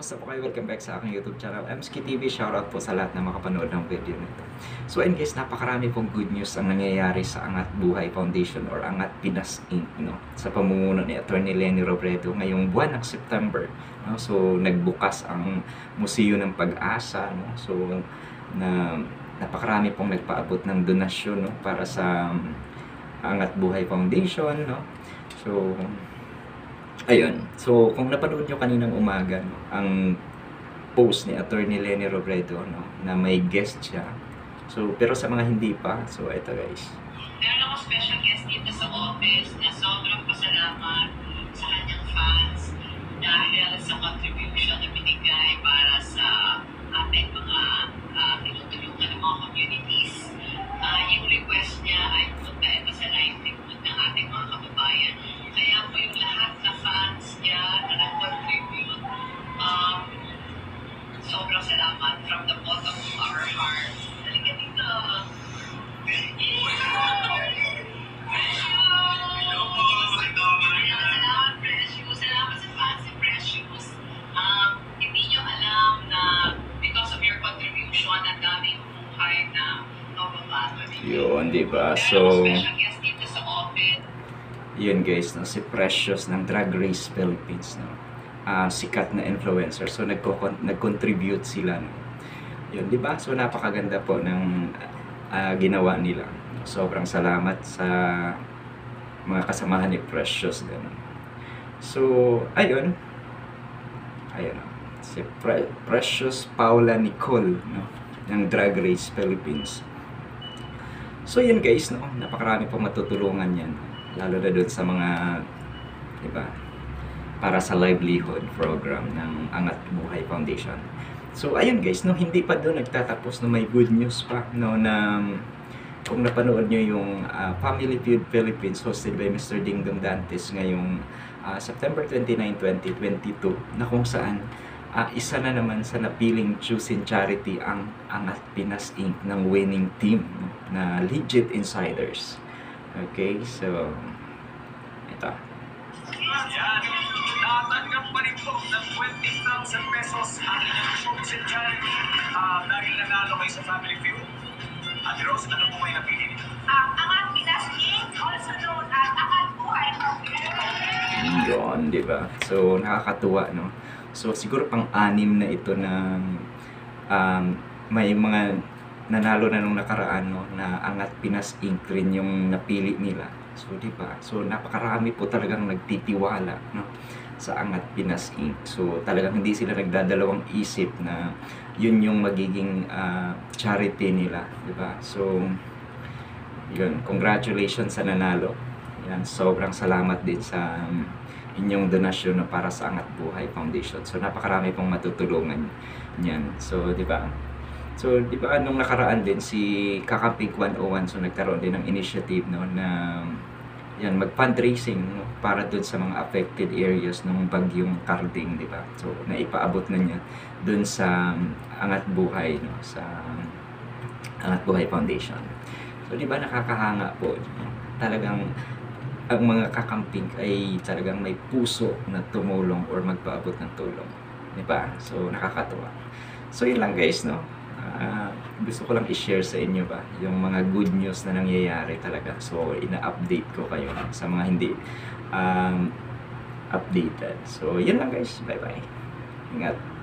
Kamusta po kayo? Welcome back sa aking YouTube channel, MSK TV. Shoutout po sa lahat na makapanood ng video nito. So ayun guys, napakarami pong good news ang nangyayari sa Angat Buhay Foundation or Angat Pinas Inc. No? Sa pamumuno ni Atty. Leni Robredo ngayong buwan ng September. No? So nagbukas ang Museo ng Pag-asa. No? So napakarami pong nagpaabot ng donasyon, no? Para sa Angat Buhay Foundation. No? So ayun. So, kung napanood nyo kaninang umaga, no, ang post ni Atty. Leni Robredo, no, na may guest siya. So, pero sa mga hindi pa, so ito guys. Meron ako special guest dito sa office na sobrang pasalamat sa kanyang fans dahil sa contribution na binigay para sa ating mga tinutulungan ng mga communities. Yung request niya ay punta ito sa livelihood ng ating mga kababayan. Kaya po yung lahat na fans niya na nag-contribute, sobrang salamat from the bottom of our hearts. Halika dito. Salamat, Precious. Salamat sa fans ni Precious. Hindi nyo alam na because of your contribution, ang daming buhay na mababago. Yun, diba? Meron So, ako special guest dito sa office. yun guys, no, si Precious ng Drag Race Philippines, no. Sikat na influencer. So, nag-contribute sila, no. Yun, diba? So, napakaganda po ng ginawa nila. Sobrang salamat sa mga kasamahan ni Precious. Ganun. So, ayun. Ayun. Si Precious Paula Nicole, no, ng Drag Race Philippines. So, yun guys, no, napakarami pong matutulungan yan. Lalo na doon sa mga, diba, para sa livelihood program ng Angat Buhay Foundation. So, ayun guys, no, hindi pa doon nagtatapos, no, may good news pa, no, na kung napanood nyo yung Family Feud Philippines hosted by Mr. Dingdong Dantes ngayong September 29, 2022, na kung saan isa na naman sa napiling choosing charity ang Angat Pinas Inc. ng winning team, no, na Legit Insiders. Okay, so ito. Yan. Nakatanggap pa rin po ng 20,000 pesos ang inyong chosen charity dahil nanalo kayo sa Family Feud. Ate Rose, ano po may napili nito? Angat Pinas Inc., also known as Angat Buhay Foundation. Yun, di ba? So, nakakatuwa, no? So, siguro pang-anim na ito na may mga nanalo na nung nakaraan, no, na Angat Pinas Inc. rin yung napili nila. So, di ba? So, napakarami po talagang nagtitiwala, no, sa Angat Pinas Inc. So, talagang hindi sila nagdadalawang isip na yun yung magiging charity nila, di ba? So, yun, congratulations sa nanalo. Yan, sobrang salamat din sa inyong donasyon na para sa Angat Buhay Foundation. So, napakarami pong matutulungan niyan. So, di ba? So, di ba, nung nakaraan din si Kakamping 101, so nagkaroon din ng initiative, no, na yan, mag-fundraising, no, para dun sa mga affected areas ng bagyong Carding, di ba? So, naipaabot na niya dun sa Angat Buhay, no, sa Angat Buhay Foundation. So, di ba, nakakahanga po. Talagang ang mga kakamping ay talagang may puso na tumulong or magpaabot ng tulong. Di ba? So, nakakatuwa. So, yun lang guys, no? Gusto ko lang i-share sa inyo ba yung mga good news na nangyayari talaga. So, ina-update ko kayo sa mga hindi updated. So, yun lang guys. Bye-bye. Ingat.